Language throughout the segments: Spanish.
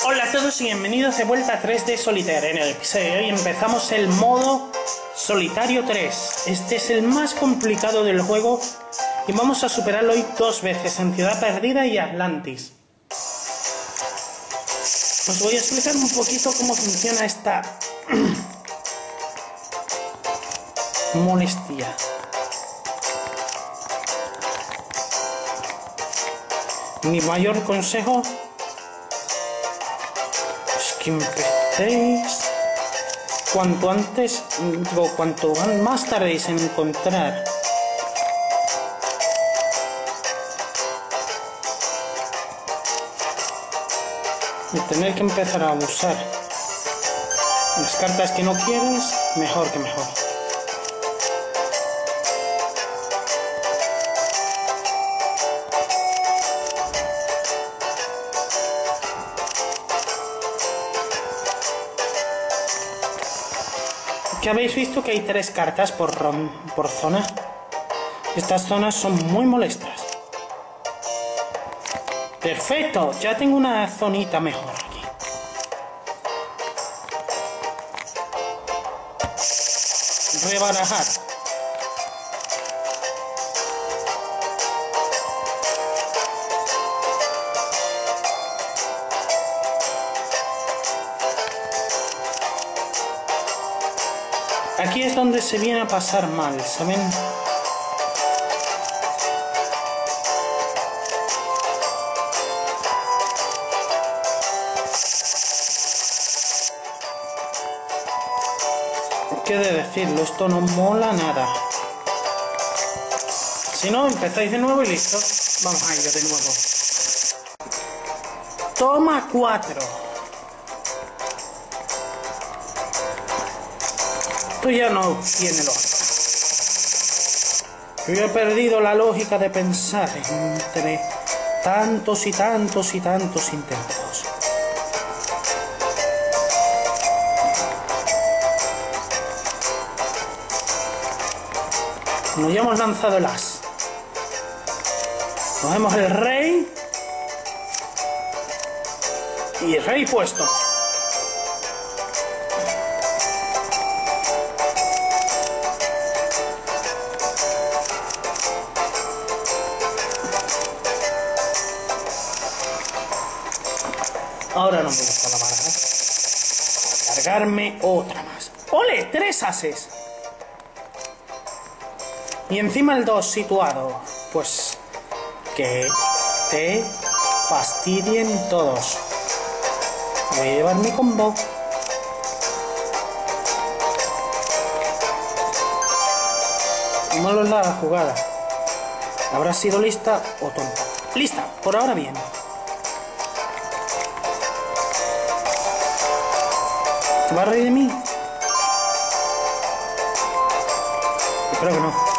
Hola a todos y bienvenidos de vuelta a 3D Solitaire. En el episodio de hoy empezamos el modo Solitario 3. Este es el más complicado del juego y vamos a superarlo hoy 2 veces, en Ciudad Perdida y Atlantis. Os voy a explicar un poquito cómo funciona esta molestia. Mi mayor consejo es que empecéis cuanto antes, o cuanto más tardéis en encontrar y tener que empezar a usar las cartas que no quieres, mejor que mejor. Que habéis visto que hay 3 cartas por zona. Estas zonas son muy molestas. Perfecto, ya tengo una zonita mejor aquí. Rebarajar. Aquí es donde se viene a pasar mal, ¿saben? ¿Qué he de decirlo? Esto no mola nada. Si no, empezáis de nuevo y listo. Vamos a ello de nuevo. Toma 4. Esto ya no tiene lógica. Yo he perdido la lógica de pensar entre tantos y tantos y tantos intentos. Nos ya hemos lanzado el as. Cogemos el rey. Y rey puesto. Ahora no me gusta la baraja. Cargarme otra más. ¡Ole! 3 ases. Y encima el 2 situado. Pues que te fastidien todos. Voy a llevar mi combo. Malo es la jugada. ¿Habrá sido lista o tonta? Lista, por ahora bien. ¿Se va a reír de mí? Espero que no.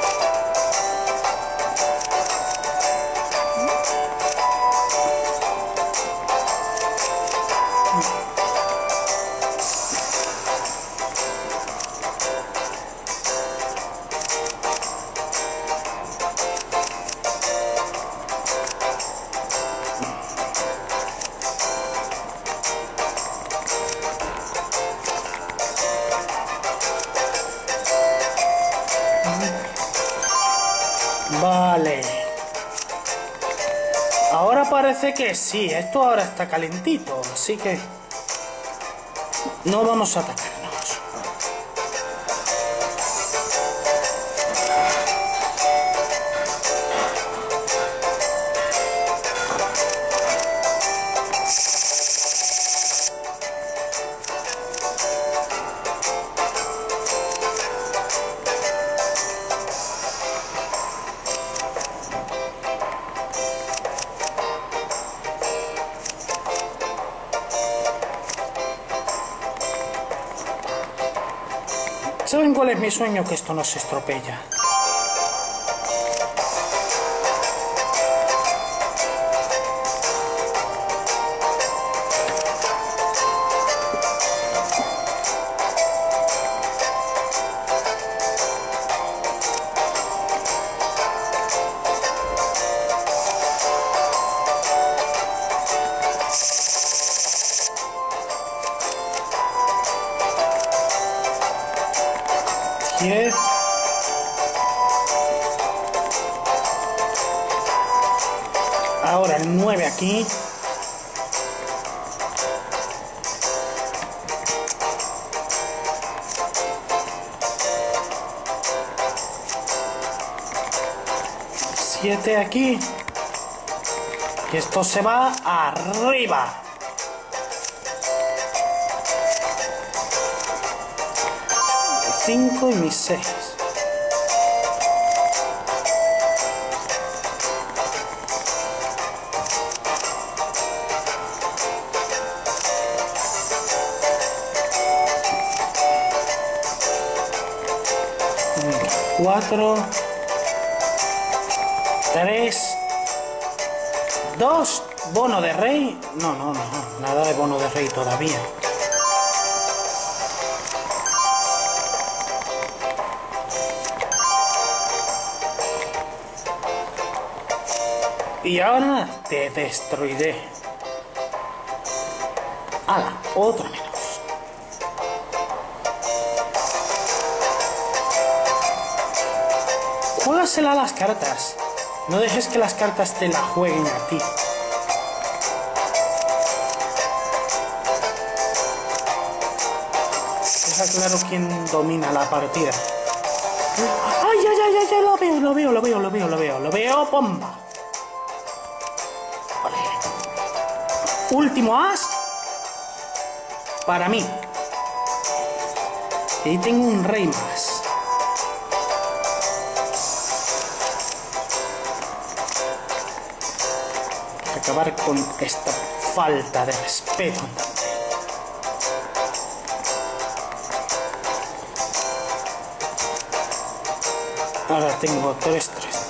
Vale. Ahora parece que sí, esto ahora está calentito, así que no vamos a atacarnos. ¿Saben cuál es mi sueño? Que esto no se estropella. 10. Ahora el 9 aquí. Siete aquí. Y esto se va arriba. 5 y mis 6. Cuatro, 3, 2, bono de rey. No, nada de bono de rey todavía. Y ahora te destruiré. ¡Hala! Otro menos. Juégasela a las cartas. No dejes que las cartas te la jueguen a ti. Deja claro quién domina la partida. ¡Ay, lo veo! ¡Bomba! Vale. Último as. Para mí. Y ahí tengo un rey más. Acabar con esta falta de respeto. Ahora tengo 3.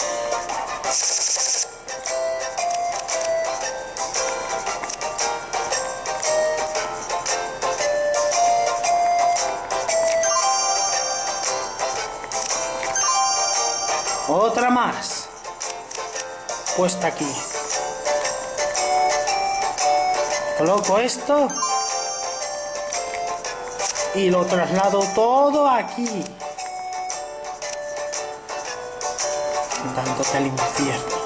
Otra más. Puesta aquí. Coloco esto y lo traslado todo aquí, dándote al infierno.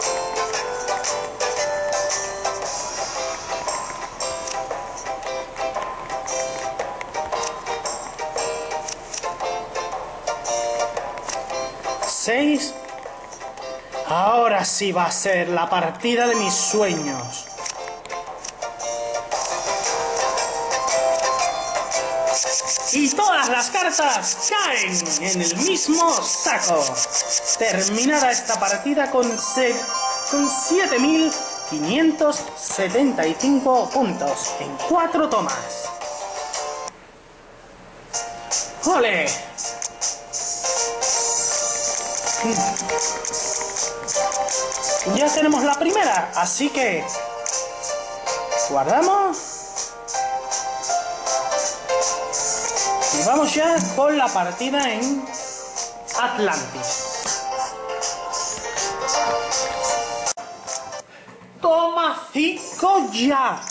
¿6? Ahora sí va a ser la partida de mis sueños. Y todas las cartas caen en el mismo saco. Terminada esta partida con 7.575 puntos en 4 tomas. ¡Ole! Ya tenemos la primera, así que guardamos. Y vamos ya con la partida en Atlantis. Toma 5 ya.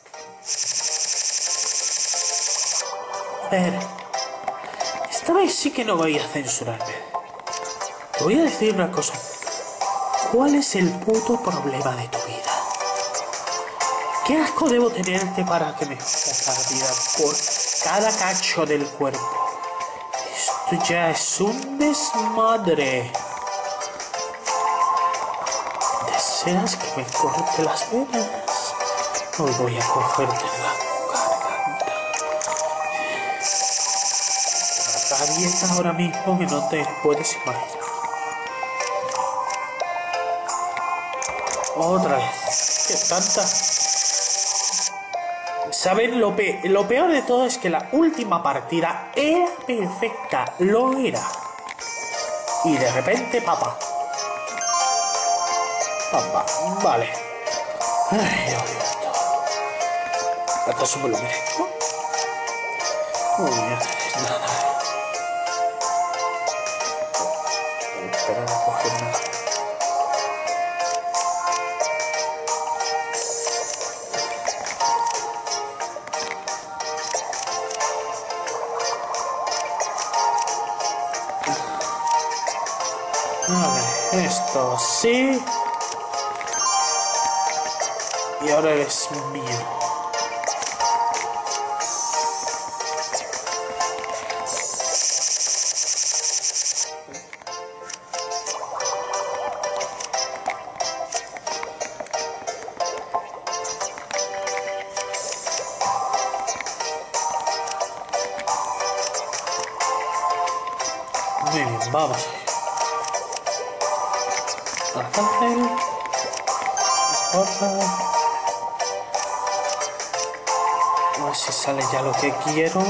A ver, esta vez sí que no voy a censurarme. Te voy a decir una cosa. ¿Cuál es el puto problema de tu vida? ¿Qué asco debo tenerte para que me jodas la vida por cada cacho del cuerpo? Esto ya es un desmadre. ¿Deseas que me corte las venas? Hoy voy a cogerte la garganta. La rabieta ahora mismo que no te puedes imaginar. Otra vez. ¿Qué tanta? ¿Saben? Lo peor de todo es que la última partida era perfecta. Lo era. Y de repente, papá. Vale. Ay, Dios mío. ¿Acaso me lo merezco? Uy, nada. Espera a cogerme. A ver, esto sí. Y ahora es mío. Muy bien, vamos. A la cárcel. A ver si sale ya lo que quiero.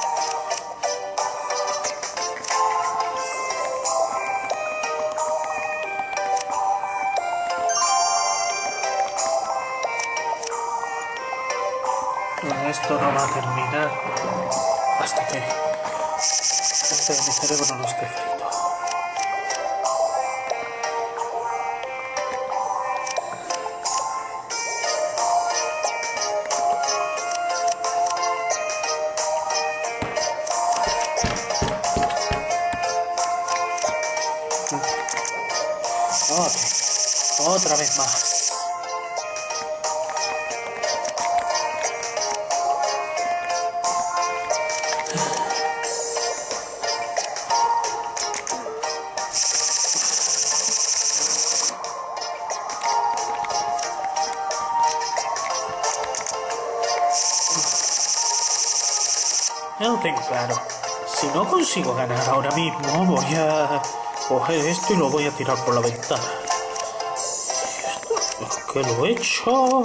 Bueno, esto no va a terminar hasta que mi cerebro no esté frito. Ok, otra vez más. Ya lo tengo claro. Si no consigo ganar ahora mismo, voy a coger esto y lo voy a tirar por la ventana. ¿Esto qué lo he hecho?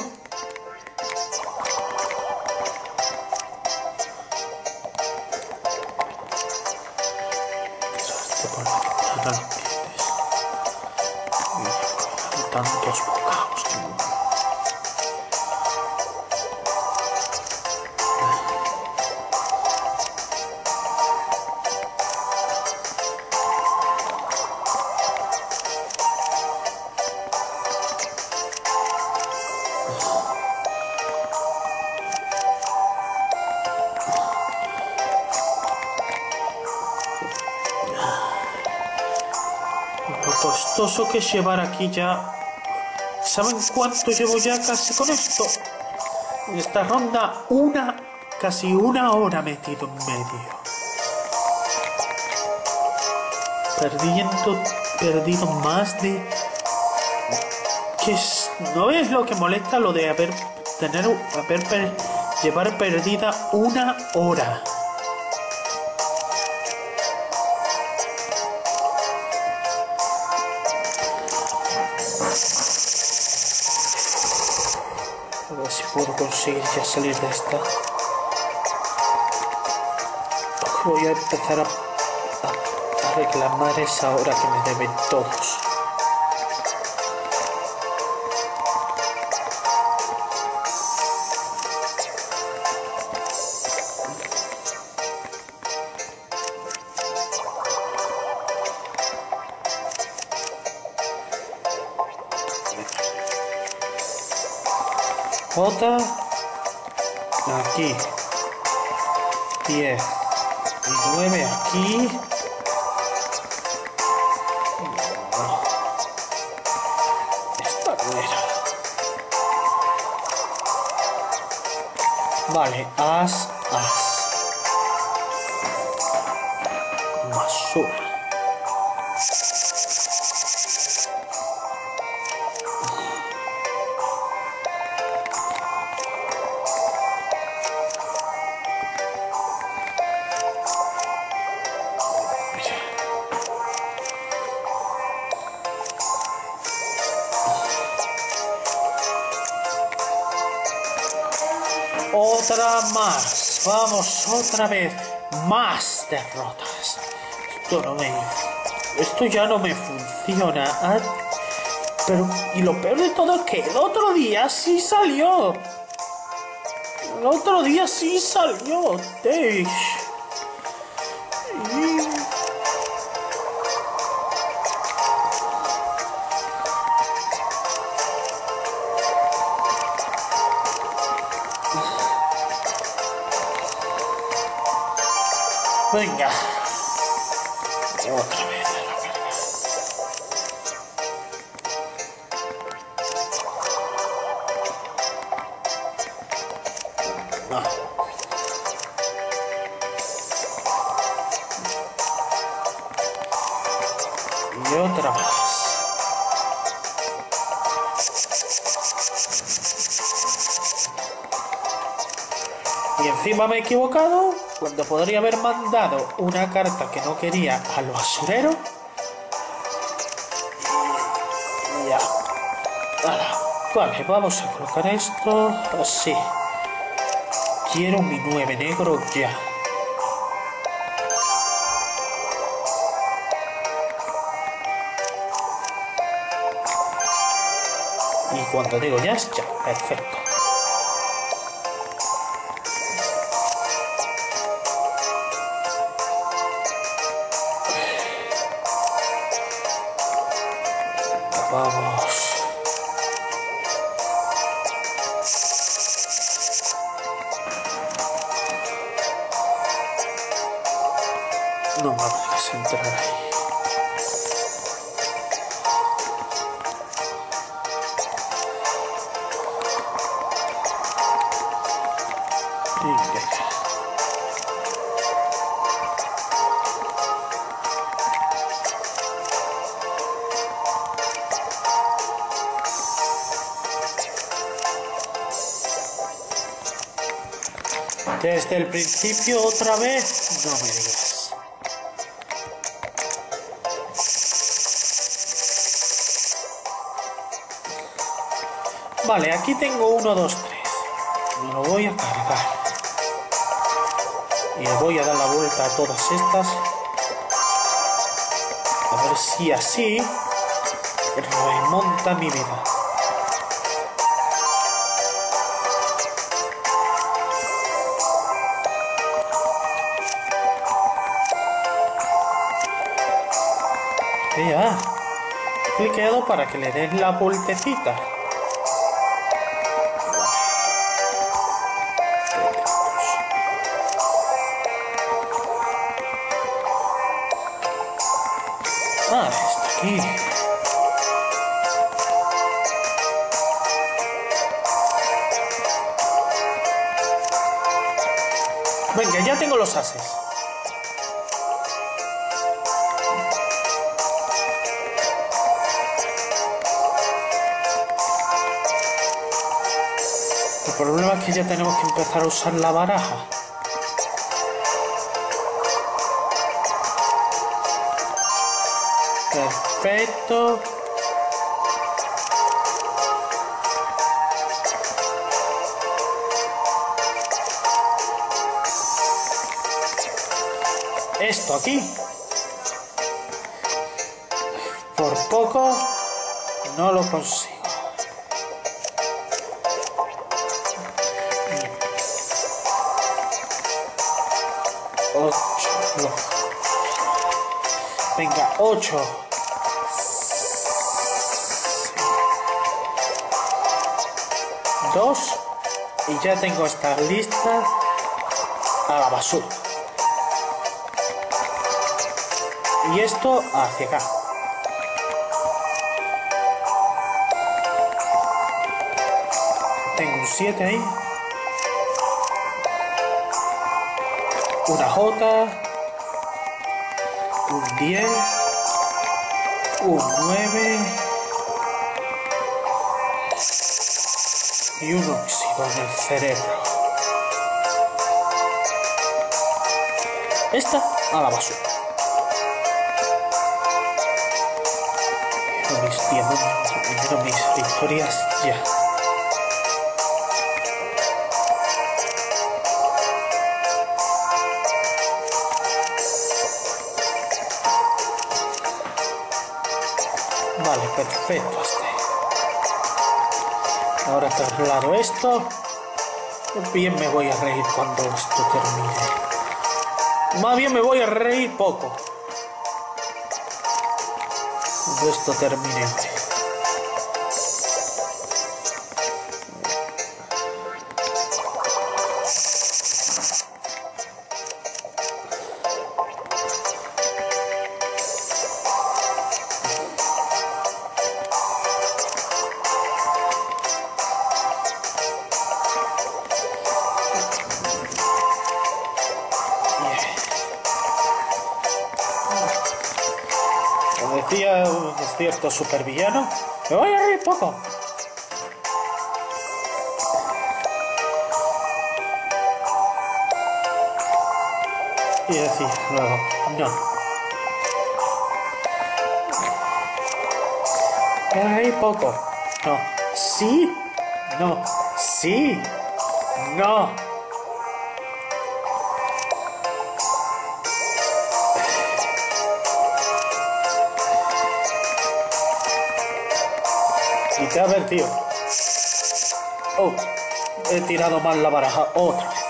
Tirarte por la ventana, ¿lo entiendes? Y tantos bocados que... Lo costoso que es llevar aquí ya. ¿Saben cuánto llevo ya casi con esto? En esta ronda, casi una hora metido en medio. Perdido más de... ¿No es lo que molesta lo de llevar perdida una hora? A ver si puedo conseguir ya salir de esta. Voy a empezar a reclamar esa hora que me deben todos. J aquí 10 y 9 aquí. No, esta no era. Vale, as basura. Otra más. Vamos, otra vez. Más derrotas. Esto ya no me funciona. Pero, y lo peor de todo es que el otro día sí salió. El otro día sí salió. Venga. Otra vez. No. Y otra más. Y encima me he equivocado cuando podría haber mandado una carta que no quería al basurero. Y ya. Vale, vamos a colocar esto así. Quiero mi 9 negro ya. Y cuando digo ya es ya. Perfecto. Vamos. No me dejes entrar ahí. Desde el principio otra vez, no me digas. Vale, aquí tengo 1, 2, 3. Me lo voy a cargar. Y le voy a dar la vuelta a todas estas. A ver si así remonta mi vida. Ya, cliqueado para que le des la vueltecita. Ah, está aquí. Venga, ya tengo los ases. El problema es que ya tenemos que empezar a usar la baraja. Perfecto. Esto aquí. Por poco no lo consigo. Venga, 8. 2. Y ya tengo esta lista a la basura. Y esto hacia acá. Tengo un 7 ahí. Una J. Un 10. Un 9. Y un óxido en el cerebro. Esta a la basura. Quiero mis victorias ya. Vale, perfecto. Ahora traslado esto. Bien me voy a reír cuando esto termine. Más bien me voy a reír poco. Cuando esto termine. decía un cierto supervillano, me voy a reír poco. Y decía luego, no. Me voy a reír poco. No. Sí. No. Sí. No. Y te ha advertido. Oh, he tirado mal la baraja otra vez.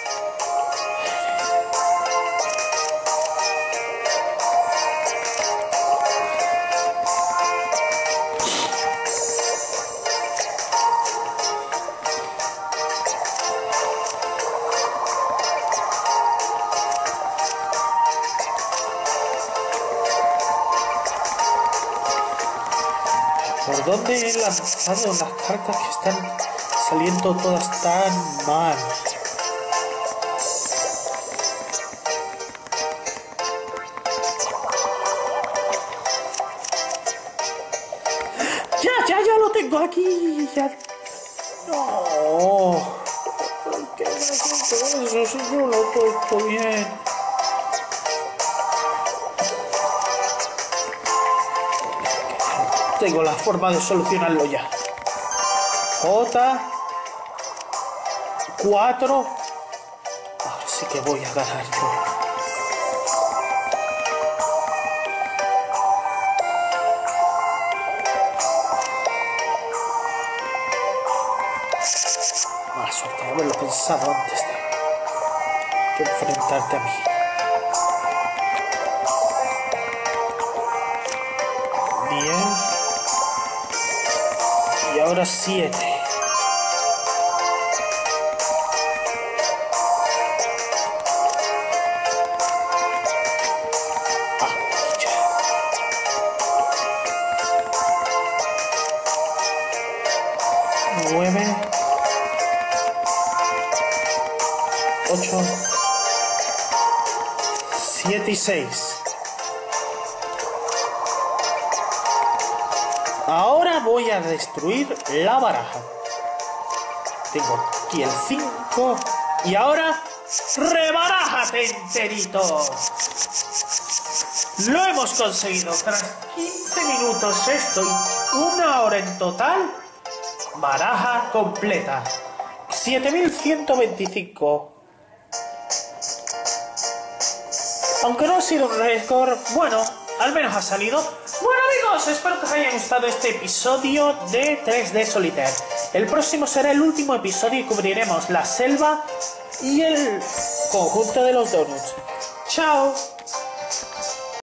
¿Por dónde he lanzado las cartas que están saliendo todas tan mal? Ya lo tengo aquí. Ya. No. ¿Por qué me has hecho eso si yo lo he puesto bien? Tengo la forma de solucionarlo ya. J4. Ahora sí que voy a ganar yo. Mala suerte, haberlo pensado antes de enfrentarte a mí. Bien. Y ahora 7. Nueve. 8. 7 y 6. Ahora voy a destruir la baraja. Tengo aquí el 5. Y ahora, ¡rebarájate enterito! Lo hemos conseguido. Tras 15 minutos esto y 1 hora en total, baraja completa. 7125. Aunque no ha sido un récord, bueno, al menos ha salido. Bueno amigos, espero que os haya gustado este episodio de 3D Solitaire. El próximo será el último episodio y cubriremos la selva y el conjunto de los donuts. ¡Chao!